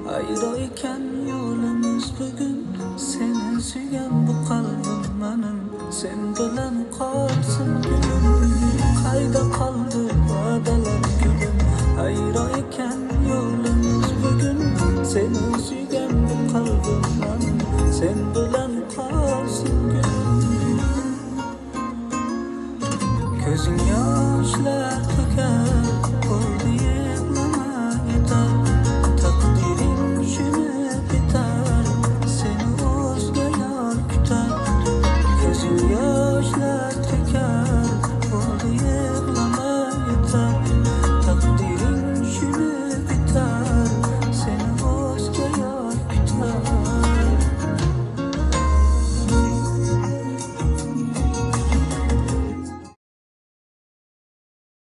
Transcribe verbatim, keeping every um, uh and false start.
Ayrı ekan yo'limiz bugun, seni suygan bu qalbim mening, sen bilan qolsin gulim. Qayda qoldi va'dalar gulim, ayrı ekan yo'limiz bugun, seni suygan bu qalbim mening, sen bilan qolsin gulim. Ko'zing yoshlar